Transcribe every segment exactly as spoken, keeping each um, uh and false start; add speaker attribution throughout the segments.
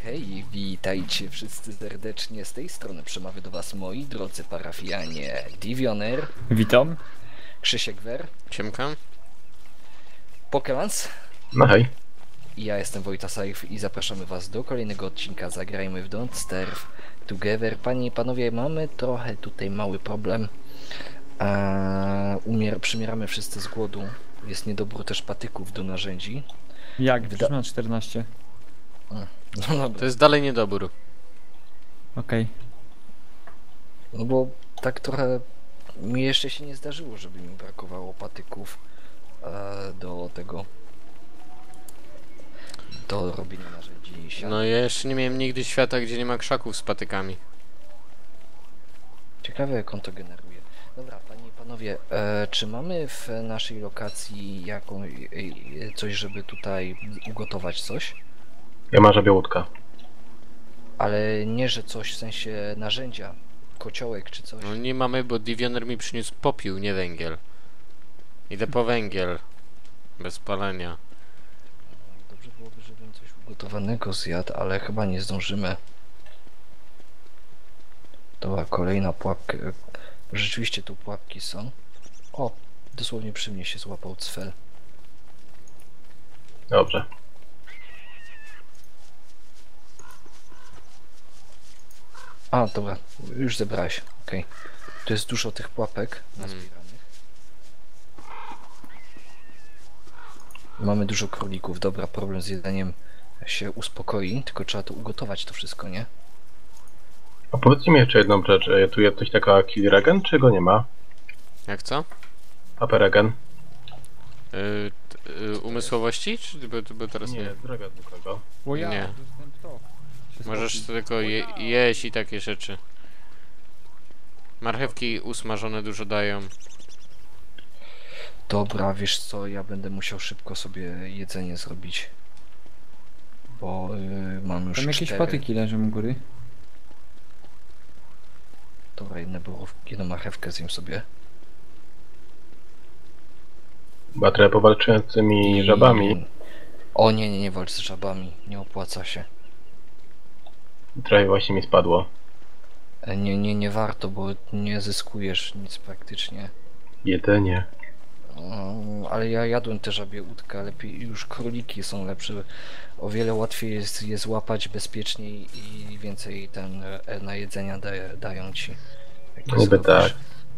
Speaker 1: Hej, witajcie wszyscy serdecznie. Z tej strony przemawiają do was moi drodzy parafianie Divioner,
Speaker 2: Witam.
Speaker 1: Krzysiek Wer,
Speaker 3: Ciemka?
Speaker 1: Pokemans
Speaker 4: No hej.
Speaker 1: i ja jestem Wojta Saif i zapraszamy was do kolejnego odcinka Zagrajmy w Don't Starve Together. Panie i panowie, mamy trochę tutaj mały problem. Eee, umier przymieramy wszyscy z głodu. Jest niedobór też patyków do narzędzi.
Speaker 2: Jak?
Speaker 1: Wyda-
Speaker 2: Przecież mam czternaście.
Speaker 1: No dobra.
Speaker 3: To jest dalej niedobór.
Speaker 2: Okej.
Speaker 1: No bo tak trochę mi jeszcze się nie zdarzyło, żeby mi brakowało patyków e, do tego, do robienia narzędzi i sian.
Speaker 3: No ja jeszcze nie miałem nigdy świata, gdzie nie ma krzaków z patykami.
Speaker 1: Ciekawe jak on to generuje. Dobra, panie i panowie, e, czy mamy w naszej lokacji jaką, e, coś, żeby tutaj ugotować coś?
Speaker 4: Ja mam żabie łódka.
Speaker 1: Ale nie, że coś w sensie narzędzia, kociołek czy coś.
Speaker 3: No nie mamy, bo Divioner mi przyniósł popiół, nie węgiel. Idę po węgiel. Bez palenia.
Speaker 1: Dobrze byłoby, żebym coś ugotowanego zjadł, ale chyba nie zdążymy. Dobra, kolejna pułapka. Rzeczywiście tu pułapki są. O, dosłownie przy mnie się złapał cfel.
Speaker 4: Dobrze.
Speaker 1: A, dobra, już zebrałeś. Okej. Tu jest dużo tych pułapek nazbieranych. Mamy dużo królików. Dobra, problem z jedzeniem się uspokoi, tylko trzeba to ugotować to wszystko, nie?
Speaker 4: A powiedzcie mi jeszcze jedną rzecz. e, Tu jest coś taka kill regen, czy go nie ma?
Speaker 3: Jak co?
Speaker 4: Upper regen?
Speaker 3: Yy, t- yy, umysłowości? Czy bo, bo teraz nie?
Speaker 4: Nie, droga zwykłego.
Speaker 2: Bo ja,
Speaker 3: Nie.
Speaker 2: to jest ten ptok. Się
Speaker 3: Możesz
Speaker 2: skopił.
Speaker 3: tylko je jeść i takie rzeczy. Marchewki usmażone dużo dają.
Speaker 1: Dobra, wiesz co, ja będę musiał szybko sobie jedzenie zrobić. Bo yy, mam już
Speaker 2: Tam jakieś
Speaker 1: cztery.
Speaker 2: patyki leżą u góry.
Speaker 1: Dobra, jedne borówki, jedną marchewkę zjem sobie.
Speaker 4: Chyba trochę powalczyłem z tymi żabami.
Speaker 1: O nie, nie, nie walcz z żabami, nie opłaca się.
Speaker 4: Trochę właśnie mi spadło.
Speaker 1: E, Nie, nie, nie warto, bo nie zyskujesz nic praktycznie.
Speaker 4: Jedzenie.
Speaker 1: Um, ale ja jadłem te żabie łódkę, lepiej już króliki są lepsze. O wiele łatwiej jest je złapać bezpieczniej i więcej ten e, na jedzenia da, dają ci. jak je
Speaker 4: Niby
Speaker 1: złapiesz.
Speaker 4: tak.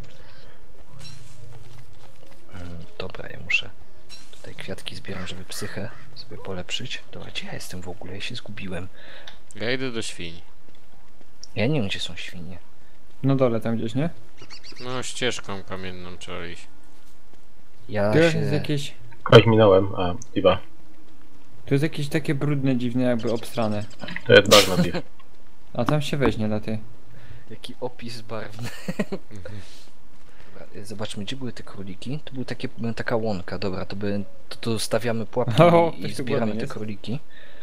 Speaker 1: Mm, Dobra, ja muszę tutaj kwiatki zbieram, żeby psychę sobie polepszyć. Dobra, gdzie ja jestem w ogóle? Ja się zgubiłem.
Speaker 3: Ja idę do świń.
Speaker 1: Ja nie wiem, gdzie są świnie.
Speaker 2: Na dole tam gdzieś, nie?
Speaker 3: No ścieżką kamienną trzeba iść.
Speaker 1: Ja
Speaker 2: Tu jest
Speaker 1: się...
Speaker 2: jakieś...
Speaker 4: Kogoś minąłem. A, diva.
Speaker 2: Tu jest jakieś takie brudne, dziwne, jakby obstrane.
Speaker 4: To jest bagno div.
Speaker 2: A tam się weźmie na ty.
Speaker 1: Jaki opis barwny. Dobra, y, zobaczmy, gdzie były te króliki. To był takie, taka łąka, dobra, to by, to, to stawiamy pułapki
Speaker 2: O,
Speaker 1: i,
Speaker 2: ktoś
Speaker 1: i
Speaker 2: tu
Speaker 1: zbieramy
Speaker 2: głodny
Speaker 1: te
Speaker 2: jest.
Speaker 1: króliki.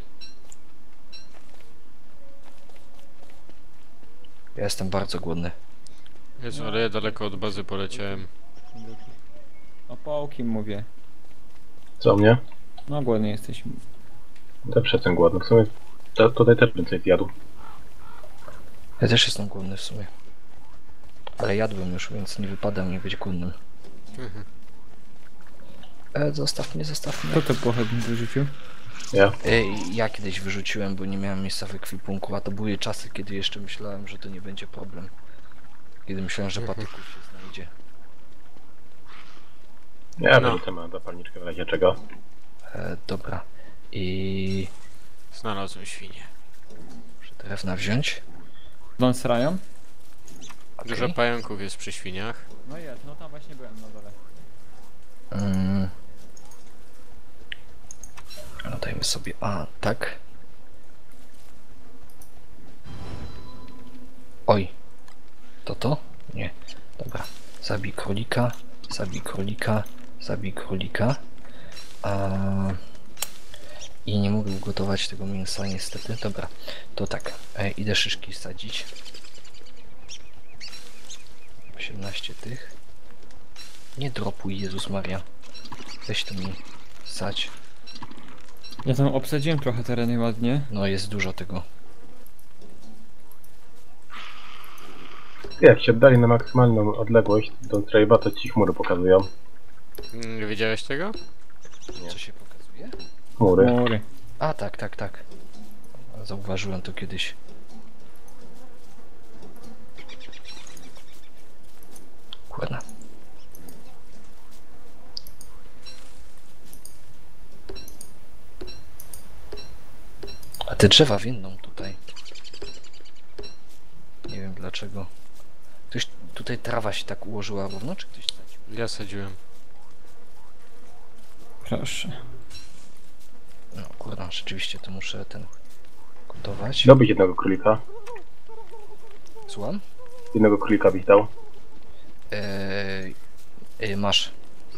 Speaker 1: Ja jestem bardzo głodny.
Speaker 3: Jezu, ale ja daleko od bazy poleciałem.
Speaker 2: O pałki mówię.
Speaker 4: Co mnie?
Speaker 2: No głodny jesteś.
Speaker 4: Też jestem głodny. W sumie to, tutaj też bym coś zjadł.
Speaker 1: Ja też jestem głodny w sumie. Ale jadłem już, więc nie wypada mi być głodnym.
Speaker 3: Mhm.
Speaker 1: E, zostaw mnie, zostaw mnie.
Speaker 2: Kto to pochodnie wyrzucił?
Speaker 4: Ja?
Speaker 1: E, ja kiedyś wyrzuciłem, bo nie miałem miejsca w ekwipunku, a to były czasy, kiedy jeszcze myślałem, że to nie będzie problem. Kiedy myślałem, że patyków się znajdzie.
Speaker 4: Ja
Speaker 3: No.
Speaker 4: wyrzucę mam zapalniczkę w razie czego.
Speaker 1: E, dobra. I...
Speaker 3: Znalazłem świnię.
Speaker 1: Muszę drewna wziąć.
Speaker 2: Wam srają?
Speaker 1: Okej.
Speaker 3: Dużo pająków jest przy świniach.
Speaker 2: No jest, no tam właśnie byłem na dole.
Speaker 1: Mm. No dajmy sobie... A, tak. Oj. To to? Nie. Dobra. Zabij królika. Zabij królika. Zabij królika. A... I nie mogę ugotować tego mięsa niestety. Dobra. To tak. E, idę szyszki sadzić. osiemnaście tych. Nie dropuj, Jezus Maria. Weź to mi sadź.
Speaker 2: Ja tam obsadziłem trochę tereny ładnie.
Speaker 1: No jest dużo tego.
Speaker 4: Jak się oddali na maksymalną odległość do Trade'a, to ci chmury pokazują.
Speaker 3: Nie wiedziałeś tego?
Speaker 1: Co się pokazuje?
Speaker 4: Chmury.
Speaker 2: Chmury.
Speaker 1: A tak, tak, tak. Zauważyłem to kiedyś. Kurna. A te drzewa windą tutaj. Nie wiem dlaczego. Ktoś tutaj trawa się tak ułożyła równo, czy ktoś sadził?
Speaker 3: Ja sadziłem.
Speaker 2: Proszę.
Speaker 1: No kurna, rzeczywiście to muszę ten gotować.
Speaker 4: Dobyć jednego królika.
Speaker 1: Słucham?
Speaker 4: Jednego królika byś dał.
Speaker 1: Eee, eee, masz.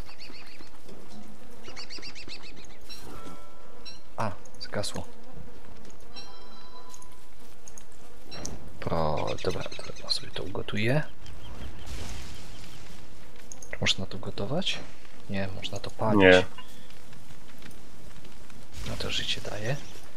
Speaker 1: A, zgasło. Pro, dobra, to ja sobie to ugotuję. Czy można to gotować? Nie, można to palić.
Speaker 4: Nie.
Speaker 1: No to życie daje.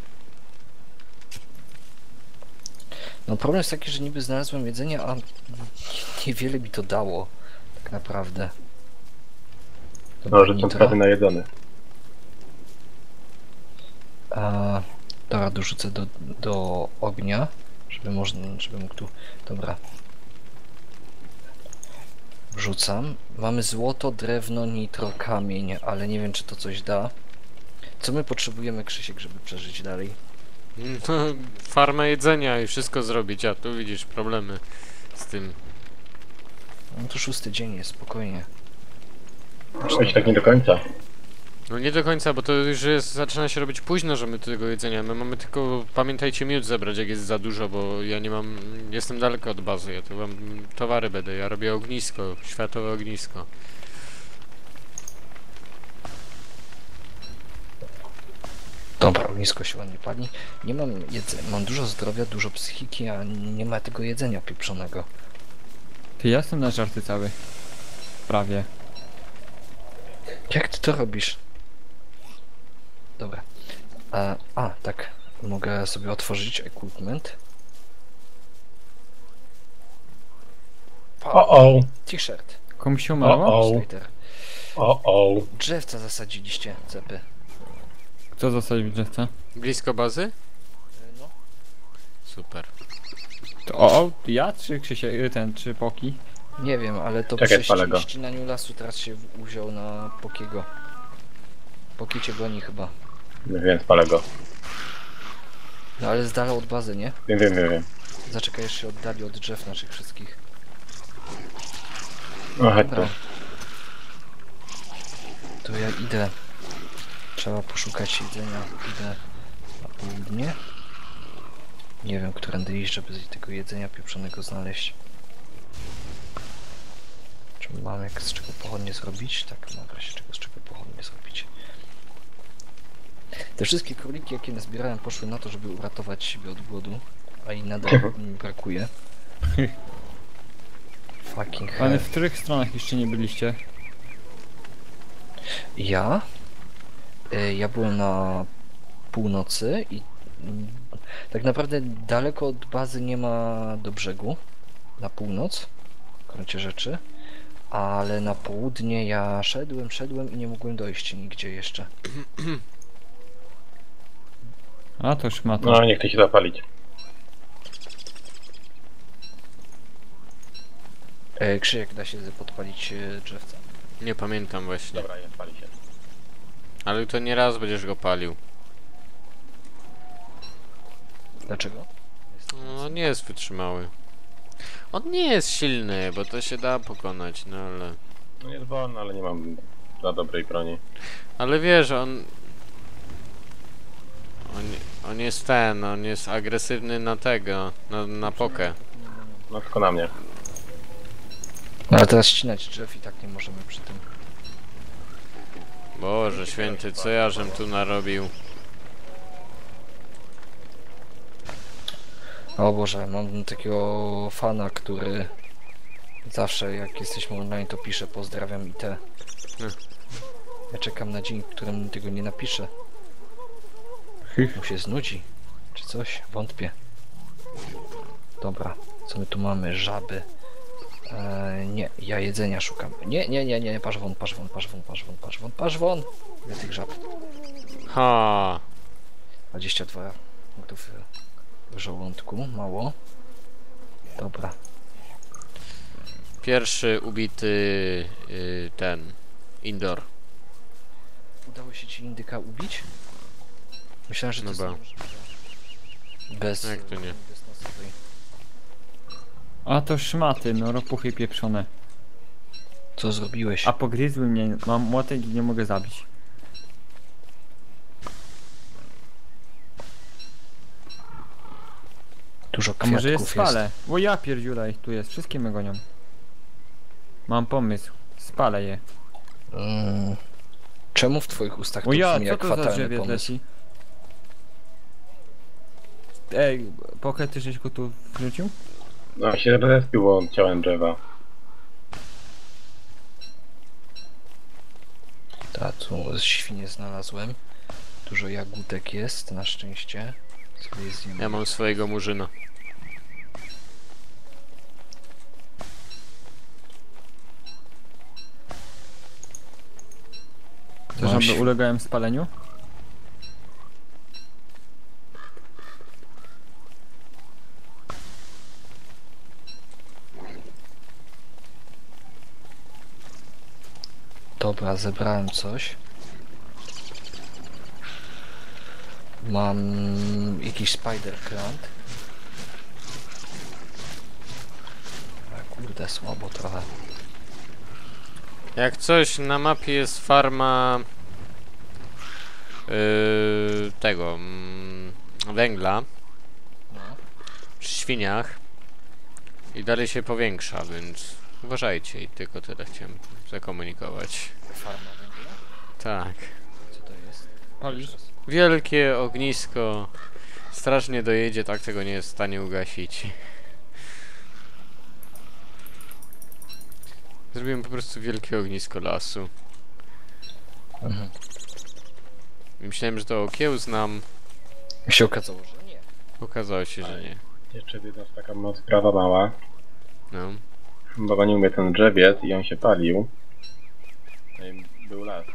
Speaker 1: No problem jest taki, że niby znalazłem jedzenie, a niewiele mi to dało. Tak naprawdę. Dobra,
Speaker 4: No, że są
Speaker 1: nitro.
Speaker 4: prawie najedzone.
Speaker 1: A, dobra, dorzucę do, do ognia, żeby można, żeby mógł tu... Dobra. Wrzucam. Mamy złoto, drewno, nitro, kamień, ale nie wiem, czy to coś da. Co my potrzebujemy, Krzysiek, żeby przeżyć dalej?
Speaker 3: No, farmę jedzenia i wszystko zrobić, a tu widzisz problemy z tym.
Speaker 1: No to szósty dzień jest, spokojnie.
Speaker 4: Choć tak nie do końca.
Speaker 3: No nie do końca, bo to już jest, zaczyna się robić późno, że my tego jedzenia. My mamy tylko, pamiętajcie, miód zebrać, jak jest za dużo, bo ja nie mam, jestem daleko od bazy, ja tu mam towary będę, ja robię ognisko, światowe ognisko.
Speaker 1: Dobra, ognisko się ładnie pali. Nie mam jedzenia, mam dużo zdrowia, dużo psychiki, a nie ma tego jedzenia pieprzonego.
Speaker 2: Ty, ja jestem na żarty cały. Prawie.
Speaker 1: Jak ty to robisz? Dobra. A, a tak. Mogę sobie otworzyć equipment.
Speaker 4: O o,
Speaker 1: T-shirt.
Speaker 2: Komuś się umarło?
Speaker 4: O, o.
Speaker 1: Slater.
Speaker 4: o o.
Speaker 1: Drzewca zasadziliście, cepy.
Speaker 2: Kto zasadził drzewca?
Speaker 3: Blisko bazy?
Speaker 1: No.
Speaker 3: Super.
Speaker 2: To o, o, ja czy Krzysiek, ten, czy Poki?
Speaker 1: Nie wiem, ale to
Speaker 4: Czekaj,
Speaker 1: przy
Speaker 4: spalę go.
Speaker 1: ści- ścinaniu lasu teraz się w- uwziął na Pokiego. Poki cię goni chyba.
Speaker 4: Wiem, spalę go.
Speaker 1: No ale z dala od bazy, nie?
Speaker 4: Wiem, wiem, wiem. wiem.
Speaker 1: Zaczekaj, aż się oddali od drzew naszych wszystkich.
Speaker 4: No chodź tu.
Speaker 1: Dobra. To ja idę. Trzeba poszukać jedzenia. Idę na południe. Nie wiem, którędy iść, żeby tego jedzenia pieprzonego znaleźć. Czy mam jak z czego pochodnie zrobić? Tak, mam wreszcie czego z czego pochodnie zrobić. Te wszystkie króliki, jakie nazbierałem, poszły na to, żeby uratować siebie od głodu, a i nadal mi brakuje. Fucking hell.
Speaker 2: Ale w których stronach jeszcze nie byliście?
Speaker 1: Ja? Y, Ja byłem na północy i mm, tak naprawdę daleko od bazy nie ma do brzegu. Na północ, w gruncie rzeczy. Ale na południe ja szedłem, szedłem i nie mogłem dojść nigdzie jeszcze.
Speaker 2: A, to już ma to.
Speaker 4: No, nie chcę się zapalić.
Speaker 1: E, Krzysiek, da się podpalić e, drzewca.
Speaker 3: Nie pamiętam właśnie.
Speaker 4: Dobra, nie spali się.
Speaker 3: Ale to nie raz będziesz go palił.
Speaker 1: Dlaczego?
Speaker 3: No nie jest wytrzymały. On nie jest silny, bo to się da pokonać, no ale...
Speaker 4: No jest wolno, ale nie mam za dobrej broni.
Speaker 3: Ale wiesz, on... On, on jest ten, on jest agresywny na tego, na, na pokę.
Speaker 4: No tylko na mnie.
Speaker 1: No ale teraz ścinać drzew i tak nie możemy przy tym.
Speaker 3: Boże święty, co ja żem tu narobił?
Speaker 1: O Boże, mam takiego fana, który zawsze jak jesteśmy online to pisze pozdrawiam i te.
Speaker 3: Hmm.
Speaker 1: Ja czekam na dzień, w którym tego nie napiszę. Mu się znudzi. Czy coś? Wątpię. Dobra, co my tu mamy? Żaby. Eee, nie, ja jedzenia szukam. Nie, nie, nie, nie, patrz won, patrz won, patrz won, patrz won, patrz won, patrz won. Ile tych żab?
Speaker 3: Ha.
Speaker 1: dwadzieścia dwa punktów w żołądku, mało. Dobra.
Speaker 3: Pierwszy ubity y, ten indoor.
Speaker 1: Udało się ci indyka ubić? Myślałem, że to
Speaker 3: No
Speaker 1: jest
Speaker 3: ba.
Speaker 1: bez,
Speaker 3: Jak to nie?
Speaker 1: bez nosowej.
Speaker 2: A to szmaty, no ropuchy pieprzone.
Speaker 1: Co zrobiłeś?
Speaker 2: A pogryzły mnie, mam młotek i nie mogę zabić.
Speaker 1: Dużo
Speaker 2: A
Speaker 1: kwiatków
Speaker 2: może jest
Speaker 1: jest.
Speaker 2: spalę? Bo ja pierdziulaj, tu jest, wszystkie mnie gonią. Mam pomysł, spalę je.
Speaker 1: Mm. Czemu w twoich ustach to
Speaker 2: O ja,
Speaker 1: brzmi
Speaker 2: co
Speaker 1: jak
Speaker 2: to za
Speaker 1: fatalny
Speaker 2: drzewie
Speaker 1: pomysł?
Speaker 2: leci? Ej, Pocket, ty żeś go tu wrzucił?
Speaker 4: No się respił, bo ciałem drzewa.
Speaker 1: Ta, tu świnie znalazłem. Dużo jagódek jest, na szczęście. Sobie zjemy.
Speaker 3: Ja mam swojego murzyna.
Speaker 2: To
Speaker 1: Masz.
Speaker 2: żeby ulegałem spaleniu?
Speaker 1: Dobra, zebrałem coś. Mam jakiś spider plant. A kurde, słabo trochę.
Speaker 3: Jak coś, na mapie jest farma yy, tego mm, węgla
Speaker 1: No.
Speaker 3: przy świniach i dalej się powiększa, więc uważajcie i tylko tyle chciałem zakomunikować.
Speaker 1: Farma węgla?
Speaker 3: Tak.
Speaker 1: Co to jest?
Speaker 2: Palisz?
Speaker 3: Wielkie ognisko strasznie dojedzie, tak tego nie jest w stanie ugasić. Zrobiłem po prostu wielkie ognisko lasu.
Speaker 1: Mhm.
Speaker 3: Myślałem, że to okiełznam.
Speaker 1: Mi się okazało, że nie.
Speaker 3: Okazało się, że nie.
Speaker 4: Jeszcze jedna taka ma- sprawa mała.
Speaker 3: No.
Speaker 4: Baba nie umie ten drzewiec i on się palił. No i był las.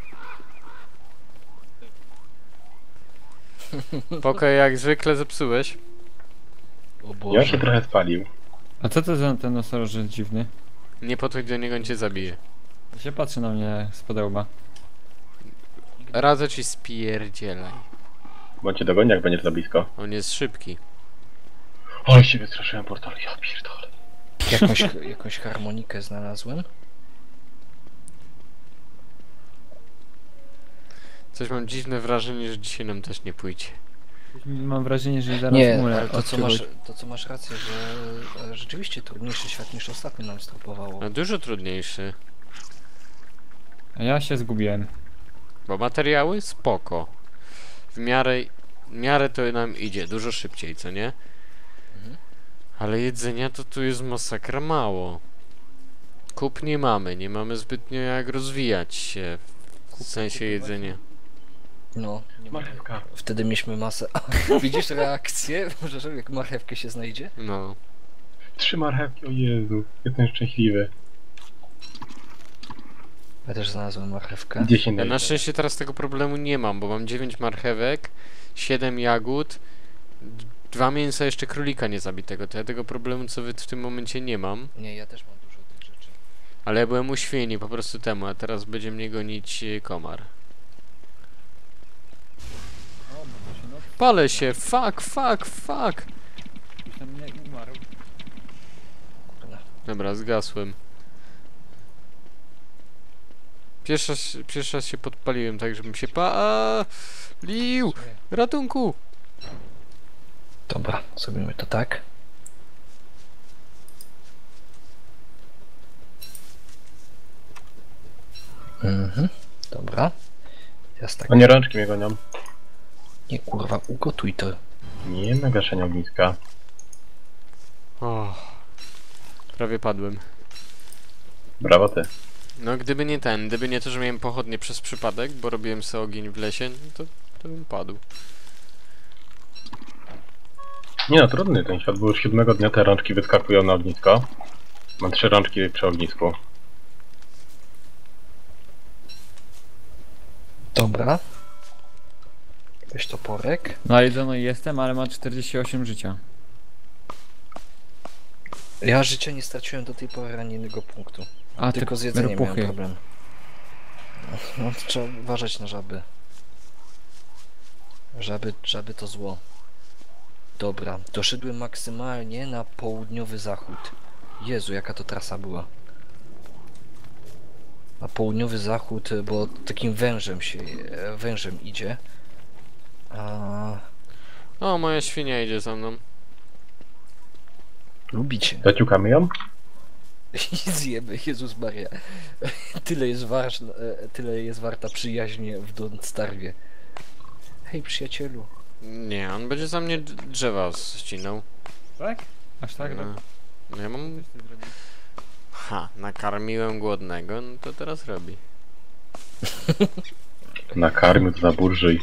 Speaker 3: Poko, jak zwykle zepsułeś.
Speaker 1: O
Speaker 4: I on
Speaker 1: Boże.
Speaker 4: się trochę spalił.
Speaker 2: A co to za ten nosorożec dziwny?
Speaker 3: Nie podchodź do niego, on cię zabije.
Speaker 2: Się patrzy na mnie z podełba.
Speaker 3: Radzę ci spierdzielaj.
Speaker 4: Bądźcie dogoni, jak będziesz za blisko.
Speaker 3: On jest szybki.
Speaker 4: Oj, się wystraszyłem portalu, ja pierdolę.
Speaker 1: Jakąś, jakąś harmonikę znalazłem.
Speaker 3: Coś mam dziwne wrażenie, że dzisiaj nam też nie pójdzie.
Speaker 2: Mam wrażenie, że zaraz
Speaker 1: Nie,
Speaker 2: umrę.
Speaker 1: ale to co,
Speaker 2: od
Speaker 1: masz,
Speaker 2: czegoś.
Speaker 1: to co masz rację, że e, rzeczywiście trudniejszy świat niż ostatnio nam stopowało.
Speaker 3: No dużo trudniejszy.
Speaker 2: A ja się zgubiłem.
Speaker 3: Bo materiały spoko. W miarę, w miarę to nam idzie dużo szybciej, co nie?
Speaker 1: Mhm.
Speaker 3: Ale jedzenia to tu jest masakra mało. Kup nie mamy, nie mamy zbytnio jak rozwijać się w sensie jedzenia.
Speaker 1: No, nie ma.
Speaker 4: Marchewka.
Speaker 1: Wtedy mieliśmy masę. Widzisz reakcję? Może jak marchewkę się znajdzie?
Speaker 3: No.
Speaker 4: Trzy marchewki, o Jezu. Jestem szczęśliwy.
Speaker 1: Ja też znalazłem marchewkę.
Speaker 4: dziesięć
Speaker 3: Ja
Speaker 4: na
Speaker 3: na szczęście teraz tego problemu nie mam, bo mam dziewięć marchewek, siedem jagód, d- dwa mięsa, jeszcze królika niezabitego. To ja tego problemu co wy w tym momencie nie mam.
Speaker 1: Nie, ja też mam dużo tych rzeczy.
Speaker 3: Ale ja byłem u świni po prostu temu, a teraz będzie mnie gonić e, komar.
Speaker 2: O, bo to się noc...
Speaker 3: Palę się, fuck, fuck, fuck!
Speaker 2: Już tam nie umarł.
Speaker 1: Kurde.
Speaker 3: Dobra, zgasłem. Pierwszy raz, pierwszy raz się podpaliłem tak, żebym się pa... A, lił! Ratunku!
Speaker 1: Dobra, zrobimy to tak. Mhm, dobra. Teraz tak.
Speaker 4: O nie, rączki mnie gonią.
Speaker 1: Nie kurwa, ugotuj to.
Speaker 4: Nie na gaszenie ogniska.
Speaker 3: O, prawie padłem.
Speaker 4: Brawo ty.
Speaker 3: No gdyby nie ten, gdyby nie to, że miałem pochodnie przez przypadek, bo robiłem sobie ogień w lesie, no to, to bym padł.
Speaker 4: Nie no, trudny ten świat, bo już siódmego dnia te rączki wyskakują na ognisko. Mam trzy rączki przy ognisku.
Speaker 1: Dobra. Weź toporek.
Speaker 2: Na jedzono jestem, ale ma czterdzieści osiem życia.
Speaker 1: Ja życia nie straciłem do tej pory ani jednego punktu.
Speaker 2: A
Speaker 1: Tylko
Speaker 2: te
Speaker 1: z jedzeniem miałem
Speaker 2: ropuchy.
Speaker 1: problem. No, to trzeba uważać na żaby. Żaby, żaby to zło. Dobra, doszedłem maksymalnie na południowy zachód. Jezu, jaka to trasa była. Na południowy zachód, bo takim wężem się, e, wężem idzie. A...
Speaker 3: O, moja świnia idzie za mną.
Speaker 1: Lubicie.
Speaker 4: Zaciukamy ją?
Speaker 1: I zjemy, Jezus Maria. Tyle jest, ważna, e, tyle jest warta przyjaźń w Don't Starwie. Hej przyjacielu.
Speaker 3: Nie, on będzie za mnie d- drzewa ścinał.
Speaker 2: Tak? Aż tak?
Speaker 3: No. No ja mam... Ha, nakarmiłem głodnego, no to teraz robi.
Speaker 4: Nakarmił to za burżyj.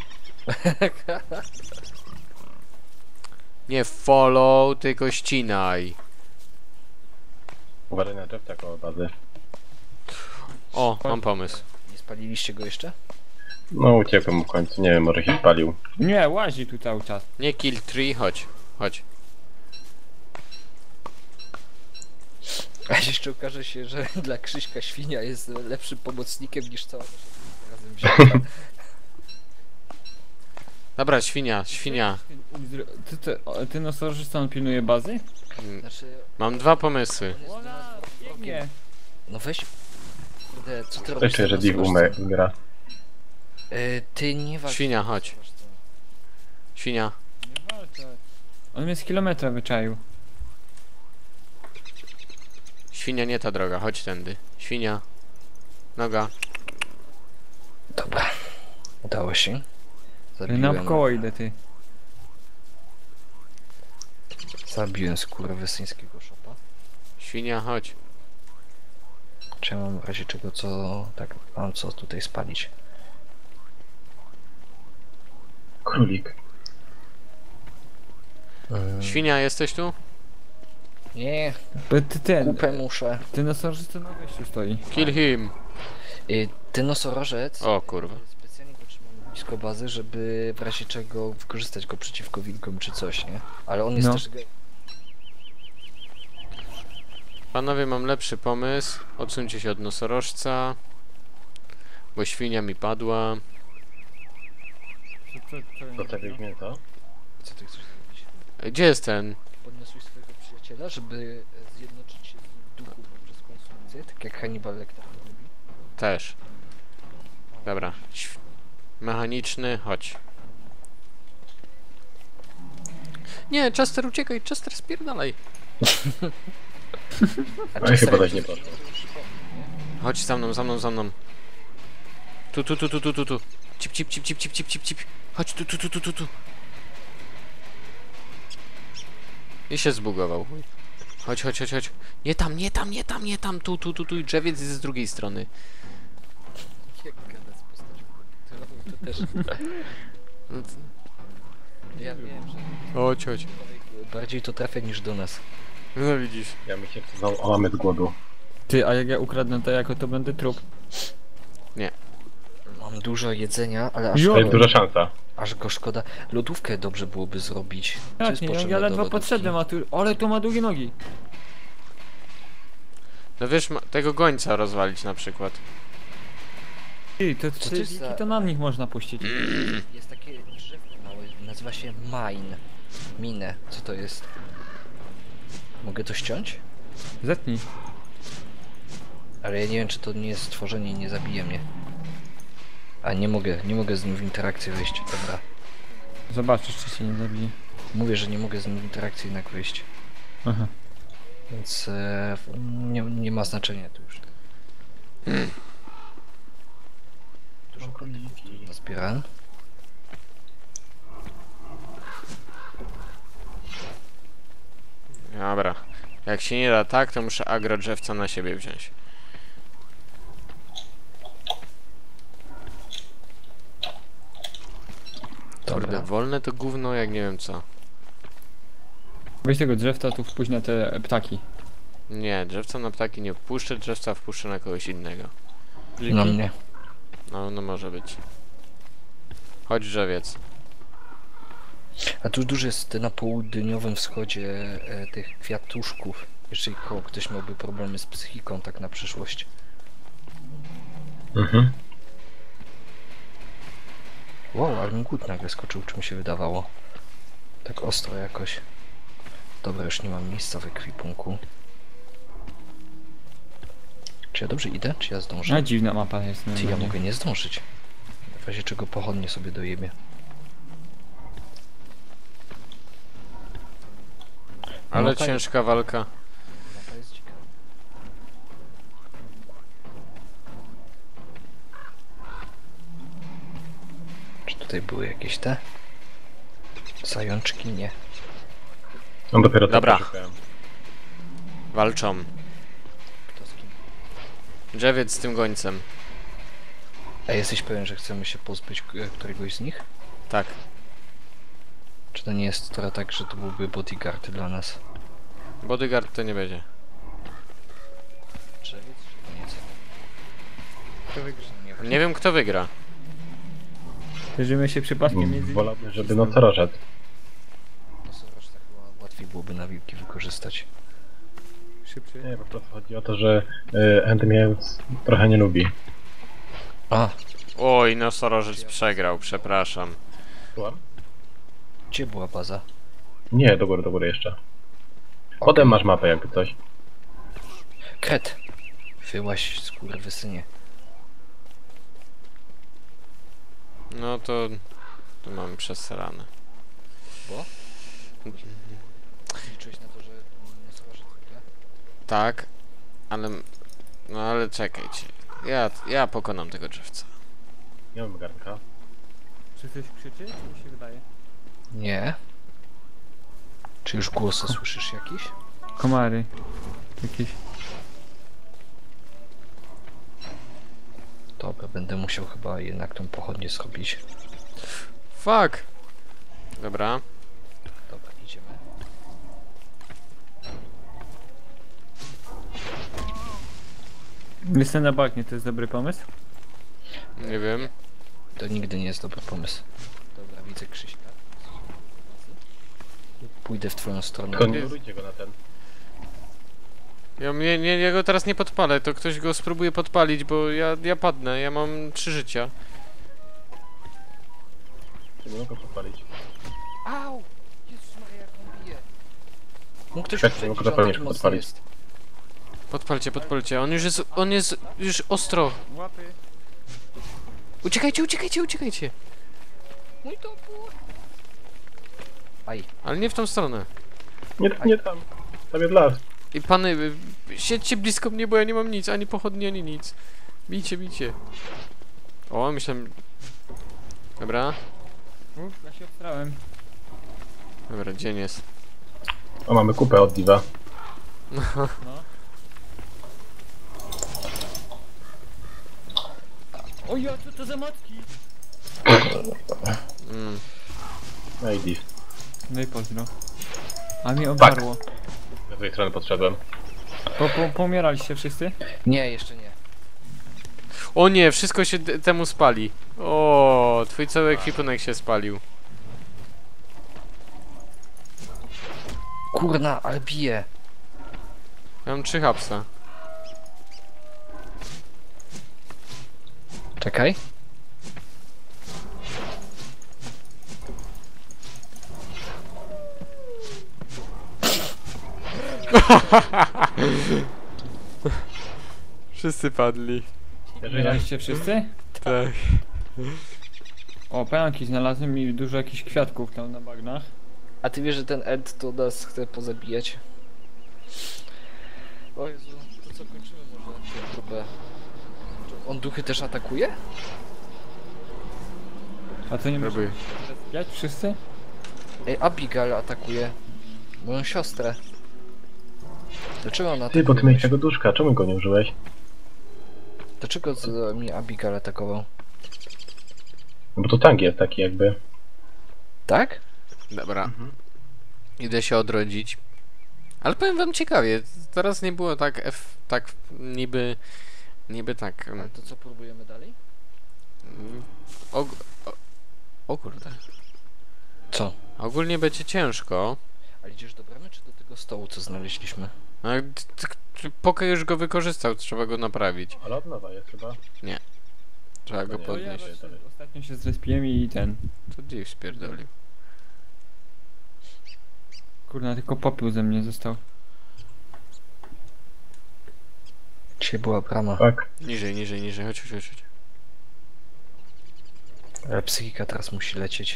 Speaker 3: Nie follow, tylko ścinaj.
Speaker 4: Uważaj na drzewca koło bazy.
Speaker 3: O, mam pomysł.
Speaker 1: Nie spaliliście go jeszcze?
Speaker 4: No uciekłem mu w końcu, nie wiem, może się spalił.
Speaker 2: Nie, łazi tu cały czas.
Speaker 3: Nie kill tree, chodź. Chodź.
Speaker 1: A jeszcze okaże się, że dla Krzyśka świnia jest lepszym pomocnikiem niż cała nasza razem wzięta.
Speaker 3: Dobra, świnia, świnia.
Speaker 2: Ty, ty, o, ty nosorożec on pilnuje bazy?
Speaker 3: Mm,
Speaker 1: Znaczy,
Speaker 3: Mam dwa pomysły.
Speaker 2: Ona biegnie.
Speaker 1: no weź... Kurde, co ty
Speaker 4: Coś
Speaker 1: robisz?
Speaker 4: czuję, że
Speaker 1: z
Speaker 4: Div
Speaker 1: nosorożcem?
Speaker 4: umiera.
Speaker 1: E, ty nie walcz.
Speaker 3: Świnia, chodź. Świnia.
Speaker 2: Nie walczę. On mnie z kilometra wyczaił.
Speaker 3: Świnia, nie ta droga, chodź tędy. Świnia. Noga.
Speaker 1: Dobra. Udało się.
Speaker 2: Na
Speaker 1: Zabiłem,
Speaker 2: koło idę ty.
Speaker 1: zabiłem skurwysyńskiego szopa.
Speaker 3: Świnia, chodź.
Speaker 1: Czy ja mam w razie czego co... Tak, mam co tutaj spalić.
Speaker 4: Królik.
Speaker 1: Mm,
Speaker 3: Świnia, jesteś tu?
Speaker 1: nie,
Speaker 2: Bo ty ten,
Speaker 1: kupę muszę.
Speaker 2: ty nosorożec to na wejściu stoi.
Speaker 3: Kill him.
Speaker 1: Y, ten nosorożec...
Speaker 3: O kurwa.
Speaker 1: Specjalnie go trzymam blisko bazy, żeby w razie czego wykorzystać go przeciwko wilkom czy coś, nie? Ale on jest
Speaker 2: No.
Speaker 1: też... ge-
Speaker 3: Panowie, mam lepszy pomysł. Odsuńcie się od nosorożca. Bo świnia mi padła.
Speaker 4: To tak jak to?
Speaker 1: Co ty chcesz zrobić?
Speaker 3: E, Gdzie jest ten?
Speaker 1: Podniosłeś swojego przyjaciela, żeby e, zjednoczyć się z nim w duchu poprzez konsumpcję, tak jak Hannibal Lecter to robi?
Speaker 3: Też. Dobra. Św- Mechaniczny, chodź. Nie, Chester, uciekaj, Chester, spierdalaj.
Speaker 1: A
Speaker 4: No i chyba
Speaker 1: Chester
Speaker 4: tak nie
Speaker 1: jest-
Speaker 4: poszło.
Speaker 3: Chodź za mną, za mną, za mną. Tu, tu, tu, tu, tu, tu, tu. Cip, cip, cip, cip, cip, cip, cip, cip. Chodź tu, tu, tu, tu, tu, tu. I się zbugował. chuj. Chodź, chodź, chodź, chodź. Nie tam, nie tam, nie tam, nie tam. Tu, tu, tu, tu. I drzewiec jest z drugiej strony.
Speaker 1: Jak gada z postacią, którą to też...
Speaker 3: No t-
Speaker 1: Ja wiem, że
Speaker 3: Chodź, chodź.
Speaker 1: bardziej to trafia niż do nas.
Speaker 3: No widzisz.
Speaker 4: Ja mi się wsadzał ołamy z głodu.
Speaker 2: Ty, a jak ja ukradnę to jako to będę trup.
Speaker 1: Mam dużo jedzenia, ale aż,
Speaker 2: Jo.
Speaker 4: To jest duża szansa.
Speaker 1: aż go szkoda. Lodówkę dobrze byłoby zrobić. Co
Speaker 2: Jak
Speaker 1: jest
Speaker 2: nie,
Speaker 1: potrzebne
Speaker 2: ja
Speaker 1: do
Speaker 2: ledwo
Speaker 1: lodówki?
Speaker 2: podszedłem, a tu... Ale to ma długie nogi.
Speaker 3: No wiesz, ma- tego gońca rozwalić na przykład.
Speaker 2: Ty, to
Speaker 1: Co to
Speaker 2: trzy
Speaker 1: jest
Speaker 2: wilki
Speaker 1: za-
Speaker 2: to na nich można puścić.
Speaker 1: Jest takie drzewko małe, nazywa się mine. Minę. Co to jest? Mogę to ściąć?
Speaker 2: Zetnij.
Speaker 1: Ale ja nie wiem, czy to nie jest stworzenie i nie zabije mnie. A nie mogę, nie mogę z nim w interakcję wejść. Dobra.
Speaker 2: Zobaczysz, czy się nie zabije.
Speaker 1: Mówię, że nie mogę z nim w interakcję jednak wejść.
Speaker 2: Aha.
Speaker 1: Więc e, nie, nie ma znaczenia to już. Dużo kontentu nazbierałem.
Speaker 3: Dobra. Jak się nie da tak, to muszę agro drzewca na siebie wziąć. Kurde,
Speaker 1: Dobra.
Speaker 3: wolne to gówno jak nie wiem co.
Speaker 2: Weź tego drzewca tu wpuść na te ptaki.
Speaker 3: Nie, drzewca na ptaki nie wpuszczę, drzewca wpuszczę na kogoś innego.
Speaker 1: Na mnie.
Speaker 3: No, no może być. Chodź drzewiec.
Speaker 1: A tu dużo jest na południowym wschodzie e, tych kwiatuszków. Jeżeli koło ktoś miałby problemy z psychiką, tak na przyszłość.
Speaker 4: Mhm.
Speaker 1: Wow, ale mi głód nagle skoczył, czy mi się wydawało. Tak ostro jakoś. Dobra, już nie mam miejsca w ekwipunku. Czy ja dobrze idę? Czy ja zdążę?
Speaker 2: A dziwna mapa jest.
Speaker 1: Ty, ja
Speaker 2: normalnie.
Speaker 1: mogę nie zdążyć. W razie czego pochodnie sobie dojebie.
Speaker 3: Ale
Speaker 1: No tak.
Speaker 3: ciężka walka.
Speaker 1: Mapa jest dzika. Czy tutaj były jakieś te? Zajączki? Nie.
Speaker 4: No dopiero to
Speaker 3: Dobra.
Speaker 4: poszukałem.
Speaker 3: Walczą.
Speaker 1: Kto z kim?
Speaker 3: Drzewiec z tym gońcem.
Speaker 1: A jesteś pewien, że chcemy się pozbyć e, któregoś z nich?
Speaker 3: Tak.
Speaker 1: Czy to nie jest trochę tak, że to byłby bodyguard dla nas?
Speaker 3: Bodyguard to nie będzie.
Speaker 1: Drzewiec czy koniec? Kto wygra? Nie,
Speaker 3: Nie wiem kto wygra.
Speaker 2: Zderzymy się przypadkiem między...
Speaker 4: Wolałbym, żeby nocorożec.
Speaker 1: No Soros tak chyba łatwiej byłoby na wilki wykorzystać.
Speaker 2: Szybszy.
Speaker 4: Nie, po prostu chodzi o to, że y, Andy mnie trochę nie lubi.
Speaker 1: A,
Speaker 3: Oj, nosorożec przegrał, przepraszam.
Speaker 4: Słucham?
Speaker 1: gdzie była baza?
Speaker 4: Nie, do góry, do góry jeszcze. Potem masz mapę jakby coś.
Speaker 1: Kret! Wyłaś skurwysynie.
Speaker 3: No to... To mamy przesrane.
Speaker 1: Bo? Liczyłeś na to, że nosorożec wygra?
Speaker 3: Tak, ale... No ale czekajcie. Ja, ja pokonam tego drzewca.
Speaker 4: Nie mam garnka.
Speaker 2: Czy coś krzyczy? Czy mi się wydaje?
Speaker 1: Nie. Czy już głosy słyszysz jakiś?
Speaker 2: Komary. Jakieś.
Speaker 1: Dobra, będę musiał chyba jednak tą pochodnię zrobić.
Speaker 3: Fuck! Dobra.
Speaker 1: Dobra, idziemy.
Speaker 2: Jestem na bagnie, to jest dobry pomysł?
Speaker 3: Nie wiem.
Speaker 1: To nigdy nie jest dobry pomysł. Dobra, widzę Krzyśka. Pójdę w twoją stronę.
Speaker 4: To nie rujcie go na ten.
Speaker 3: Ja, mnie, nie, ja go teraz nie podpalę, to ktoś go spróbuje podpalić, bo ja, ja padnę, ja mam trzy życia.
Speaker 4: Nie mogę podpalić.
Speaker 1: Au! Jezus Maria, jak on bije. Mógł ktoś
Speaker 4: Tak,
Speaker 1: uprzedzić,
Speaker 4: mogę
Speaker 1: że on
Speaker 4: zapomnieć
Speaker 1: taki mocny
Speaker 4: podpalić.
Speaker 1: jest.
Speaker 3: Podpalcie, podpalcie, on już jest, on jest już ostro.
Speaker 2: Łapy.
Speaker 3: Uciekajcie, uciekajcie, uciekajcie.
Speaker 1: Mój topór! Aj,
Speaker 3: Ale nie w tą stronę.
Speaker 4: Nie, nie tam. Tam jest las.
Speaker 3: I pany, y, siedźcie blisko mnie, bo ja nie mam nic, ani pochodni, ani nic. Bijcie, bijcie. O, myślałem... Dobra,
Speaker 2: Uff, ja się obstrałem.
Speaker 3: dobra, dzień jest.
Speaker 4: O, mamy kupę od Diva.
Speaker 2: No. O ja, co to za matki?
Speaker 3: Mm.
Speaker 4: No i Div.
Speaker 2: No i pozdro. A mnie obarło.
Speaker 4: Z tej strony podszedłem.
Speaker 2: Po, po, pomieraliście wszyscy?
Speaker 1: nie, jeszcze nie.
Speaker 3: O nie, wszystko się d- temu spali. O, twój cały ekwipunek się spalił.
Speaker 1: Kurna, ale bije.
Speaker 3: Ja mam trzy hapsa.
Speaker 1: Czekaj.
Speaker 3: Wszyscy padli.
Speaker 2: Pomieraliście wszyscy?
Speaker 3: Tak.
Speaker 2: O, pająki znalazłem i dużo jakichś kwiatków tam na bagnach.
Speaker 1: A ty wiesz, że ten Ed to nas chce pozabijać? O Jezu, to co, kończymy może tę próbę. On duchy też atakuje?
Speaker 2: A to nie
Speaker 3: Próbuj.
Speaker 2: możemy spiać wszyscy?
Speaker 1: Ej, Abigail atakuje moją siostrę. Dlaczego ona
Speaker 4: Ty, bo ty miałeś tego duszka. Czemu go nie użyłeś?
Speaker 1: Dlaczego z- mi Abigail atakował?
Speaker 4: No bo to tank jest taki jakby.
Speaker 1: Tak?
Speaker 3: Dobra. Idę się odrodzić. Ale powiem wam ciekawie, teraz nie było tak F, tak niby, niby tak.
Speaker 1: Ale to co, próbujemy dalej?
Speaker 3: mm, O, o, o kurde.
Speaker 1: Co?
Speaker 3: Ogólnie będzie ciężko.
Speaker 1: Ale idziesz do bramy, czy do tego stołu, co znaleźliśmy?
Speaker 3: Ale t- t- Poke już go wykorzystał, trzeba go naprawić.
Speaker 4: Ale od nowa jest chyba.
Speaker 3: Trzeba go
Speaker 4: To nie,
Speaker 2: Bo ja
Speaker 3: podnieść.
Speaker 4: podnieś.
Speaker 2: właśnie ostatnio się zrespiłem i ten...
Speaker 3: To dziś spierdolił.
Speaker 2: Kurna, tylko popiół ze mnie został.
Speaker 1: Dzisiaj była brama.
Speaker 4: Tak.
Speaker 3: Niżej, niżej, niżej, chodź, chodź, chodź. chodź.
Speaker 1: Ale psychika teraz musi lecieć.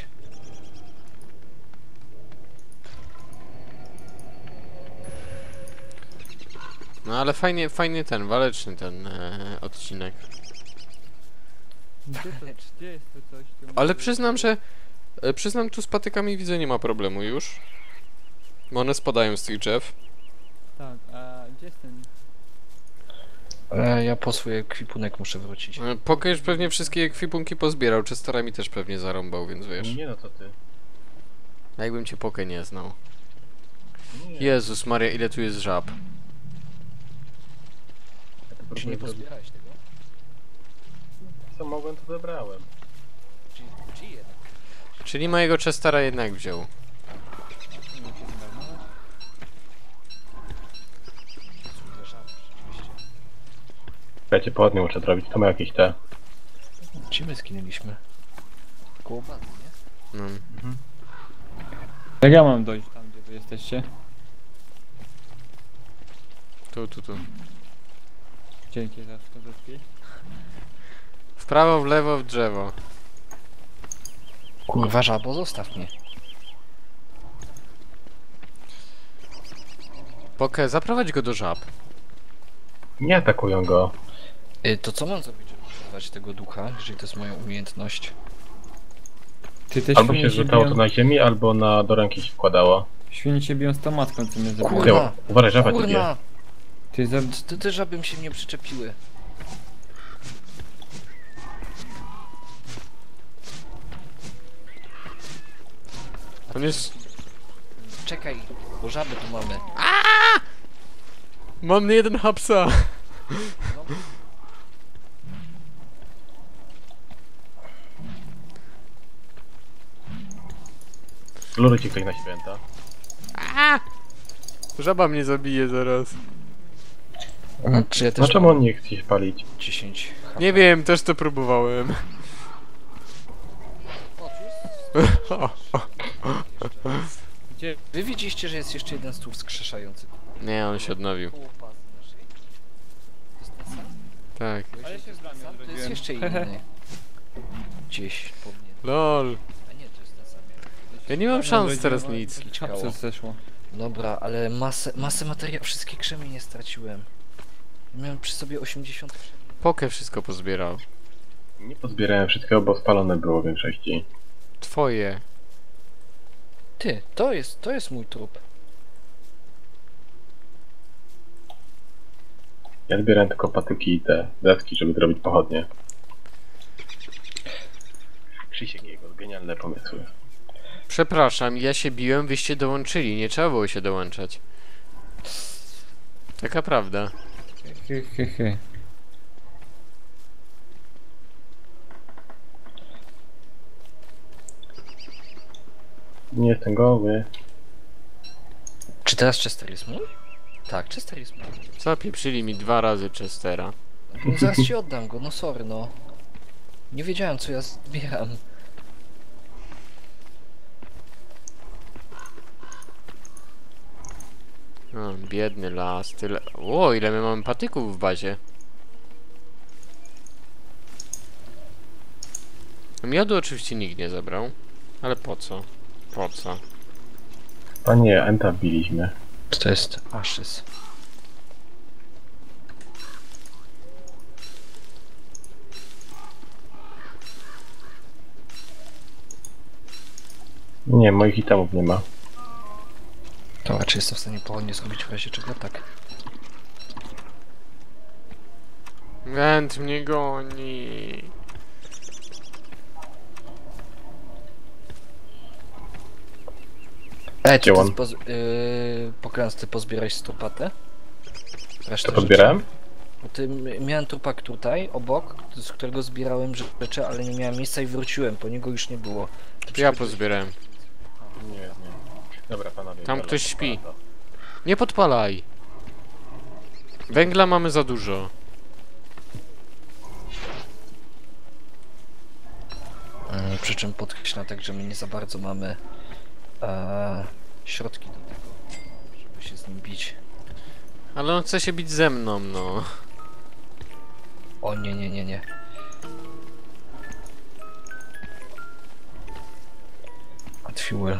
Speaker 3: No ale fajnie, fajnie ten, waleczny ten e, odcinek.
Speaker 2: Gdzie, to, gdzie jest to coś? Tu
Speaker 3: Ale
Speaker 2: może-
Speaker 3: przyznam, że e, przyznam, tu z patykami widzę, nie ma problemu już. Bo one spadają z tych drzew.
Speaker 2: Tak, a gdzie jest ten?
Speaker 1: Ale ja po swój ekwipunek muszę wrócić.
Speaker 3: E, Poke już pewnie wszystkie ekwipunki pozbierał, Chesterami też pewnie zarąbał, więc wiesz.
Speaker 4: Nie no, to ty.
Speaker 3: Jakbym cię Poke nie znał.
Speaker 4: Nie.
Speaker 3: Jezus Maria, ile tu jest żab.
Speaker 4: Ja to
Speaker 1: Czy nie
Speaker 4: próbuję zrobić.
Speaker 1: pozbierałeś tego?
Speaker 4: Co mogłem, to zebrałem.
Speaker 1: Czy, czy jednak?
Speaker 3: Czyli mojego Chestera jednak wziął.
Speaker 2: Nie się zmarnować.
Speaker 1: Uderzamy rzeczywiście.
Speaker 4: Ja cię pochodnie muszę zrobić, to ma jakieś te.
Speaker 1: Gdzie my skinęliśmy? Koło bazy, nie?
Speaker 3: No.
Speaker 2: Jak ja mam dojść tam, gdzie wy jesteście?
Speaker 3: Tu, tu, tu.
Speaker 2: Dzięki za wskazówki.
Speaker 3: W prawo, w lewo, w drzewo.
Speaker 1: Kurwa żabo, zostaw mnie.
Speaker 3: Poke, zaprowadź go do żab.
Speaker 4: Nie atakują go.
Speaker 1: Y, to co mam zrobić, żeby przerwać tego ducha, jeżeli to jest moja umiejętność?
Speaker 2: Ty te
Speaker 4: Albo się
Speaker 2: świnie się
Speaker 4: rzucało to
Speaker 2: biją,
Speaker 4: na ziemi, albo na do ręki się wkładało.
Speaker 2: świnie się biją z tą matką, co mnie zabiła.
Speaker 1: Kurwa.
Speaker 4: Tył, uważaj, żaba cię bije.
Speaker 1: Kurna!
Speaker 2: Ty za...
Speaker 1: Ty też żabym się mnie przyczepiły.
Speaker 3: On jest...
Speaker 1: Czekaj, bo żaby tu mamy.
Speaker 3: Mam jeden hapsa.
Speaker 4: Lury ci ktoś na święta.
Speaker 3: Żaba mnie zabije zaraz.
Speaker 1: Czy ja też
Speaker 4: No czemu
Speaker 1: mam
Speaker 4: on nie chce się palić?
Speaker 1: dziesięć H P?
Speaker 3: Nie wiem, też to próbowałem.
Speaker 1: O, tu jest...
Speaker 3: O,
Speaker 2: Gdzie?
Speaker 1: Wy widzieliście, że jest jeszcze jeden stół wskrzeszający.
Speaker 3: nie, on się odnowił.
Speaker 1: Koło bazy naszej. To jest ten sam?
Speaker 3: Tak.
Speaker 2: Ale się z wami
Speaker 1: Sam? To jest
Speaker 2: odrodziłem.
Speaker 1: jeszcze inny. Gdzieś powinien.
Speaker 3: Lol.
Speaker 1: A nie, to jest ten sam.
Speaker 3: Ja nie mam szans
Speaker 2: Odrodziłem,
Speaker 3: teraz
Speaker 2: ale
Speaker 3: nic.
Speaker 1: Kiczkało.
Speaker 2: Hapsa zeszło.
Speaker 1: Dobra, ale masę, masę materiału, wszystkie krzemy nie straciłem. Miałem przy sobie osiemdziesiąt krzemi.
Speaker 3: Poke wszystko pozbierał.
Speaker 4: Nie pozbierałem wszystkiego, bo spalone było w większości.
Speaker 3: Twoje.
Speaker 1: Ty, to jest, to jest mój trup.
Speaker 4: Ja zbierałem tylko patyki i te deski, żeby zrobić pochodnie. Krzysiek jego, genialne pomysły.
Speaker 3: Przepraszam, ja się biłem, wyście dołączyli. Nie trzeba było się dołączać. Taka prawda.
Speaker 2: Hy, hy, hy.
Speaker 4: Nie jestem goły.
Speaker 1: Czy teraz Chester jest mój? Tak, Chester jest mój.
Speaker 3: Zapieprzyli mi dwa razy Chestera.
Speaker 1: No zaraz ci oddam go, no sorry no. Nie wiedziałem co ja zbieram.
Speaker 3: O, biedny las, tyle... O, ile my mamy patyków w bazie. Miodu oczywiście nikt nie zabrał. Ale po co? Po co?
Speaker 4: Panie, Enta wbiliśmy.
Speaker 1: Czy to jest Ashes?
Speaker 4: Nie, moich itemów nie ma.
Speaker 1: To raczej jestem w stanie pochodnie zrobić w razie czego tak.
Speaker 3: Węd mnie goni.
Speaker 1: Ej, ty,
Speaker 4: Dziełam.
Speaker 1: ty poz... Yy, Pokręc, ty pozbierałeś stopatę? Resztę
Speaker 4: To podbierałem?
Speaker 1: rzeczy? Bo ty, m- miałem trupak tutaj, obok, z którego zbierałem rzeczy, ale nie miałem miejsca i wróciłem, po niego już nie było. Ty
Speaker 3: Ja
Speaker 1: przychodziłeś-
Speaker 3: pozbierałem.
Speaker 4: Nie, nie. Dobra, panowie.
Speaker 3: Tam
Speaker 4: biorę
Speaker 3: ktoś
Speaker 4: to
Speaker 3: śpi.
Speaker 4: bardzo.
Speaker 3: Nie podpalaj. Węgla mamy za dużo.
Speaker 1: Yy, przy czym podkreślam tak, że my nie za bardzo mamy e, środki do tego, żeby się z nim bić.
Speaker 3: Ale on chce się bić ze mną, no.
Speaker 1: O nie, nie, nie, nie. Add fuel.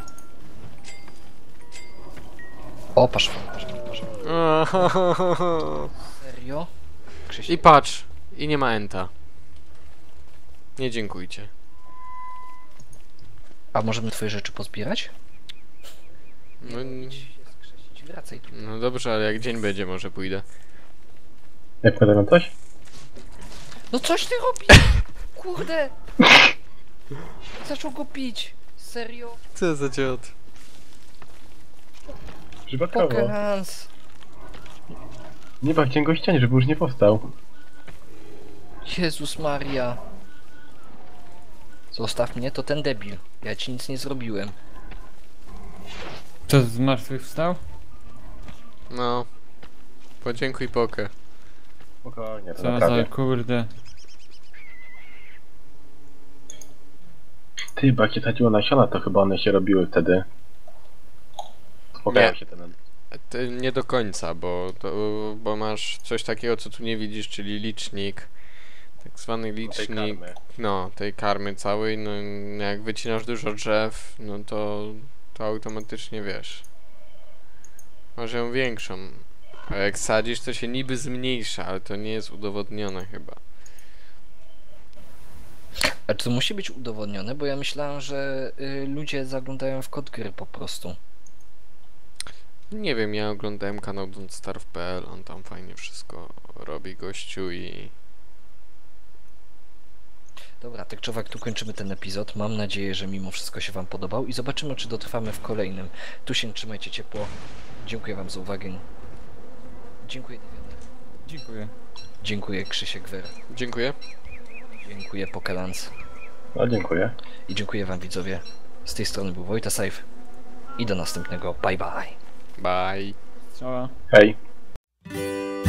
Speaker 1: O, patrz, patrz, patrz. Serio?
Speaker 3: I
Speaker 1: Krzysiek,
Speaker 3: patrz. I nie ma enta. Nie dziękujcie.
Speaker 1: a możemy twoje rzeczy pozbierać?
Speaker 3: No, n-
Speaker 1: Idź się skrzesić, wracaj tu.
Speaker 3: no dobrze, ale jak dzień będzie, może pójdę.
Speaker 4: Jak podałem coś?
Speaker 1: No coś ty robisz? Kurde! Zaczął go pić. Serio?
Speaker 3: Co za ciot?
Speaker 4: Przypadkowo.
Speaker 1: Pokerans.
Speaker 4: Nie bawcie go ścianie, żeby już nie powstał.
Speaker 1: Jezus Maria. Zostaw mnie, to ten debil. Ja ci nic nie zrobiłem.
Speaker 2: Co, z martwych wstał?
Speaker 3: No. Podziękuj Pokę.
Speaker 4: Spokojnie, to
Speaker 2: Co za
Speaker 4: naprawię.
Speaker 2: kurde.
Speaker 4: Ty, bo jak się sadziło nasiona, to chyba one się robiły wtedy. Uspokajał
Speaker 3: Nie.
Speaker 4: się ten.
Speaker 3: Ty nie do końca, bo, to, bo masz coś takiego, co tu nie widzisz, czyli licznik. Tak zwany
Speaker 4: Tej
Speaker 3: licznik,
Speaker 4: karmy.
Speaker 3: no, tej karmy całej, no jak wycinasz dużo drzew, no to, to automatycznie wiesz. Masz ją większą. A jak sadzisz, to się niby zmniejsza, ale to nie jest udowodnione chyba.
Speaker 1: A czy to musi być udowodnione? Bo ja myślałem, że y, ludzie zaglądają w kod gry po prostu.
Speaker 3: Nie wiem, ja oglądałem kanał don't starve kropka p l, on tam fajnie wszystko robi, gościu, i
Speaker 1: Dobra, tak czy owak, tu kończymy ten epizod. Mam nadzieję, że mimo wszystko się wam podobał i zobaczymy, czy dotrwamy w kolejnym. Tu się trzymajcie ciepło. Dziękuję wam za uwagę. Dziękuję, Diwiana.
Speaker 2: Dziękuję.
Speaker 1: Dziękuję, Krzysiek Wer.
Speaker 3: dziękuję.
Speaker 1: Dziękuję, Pokelans.
Speaker 4: No, dziękuję.
Speaker 1: I dziękuję wam, widzowie. Z tej strony był Wojta Safe. I do następnego. Bye, bye.
Speaker 3: Bye.
Speaker 2: Strzała.
Speaker 4: Hej.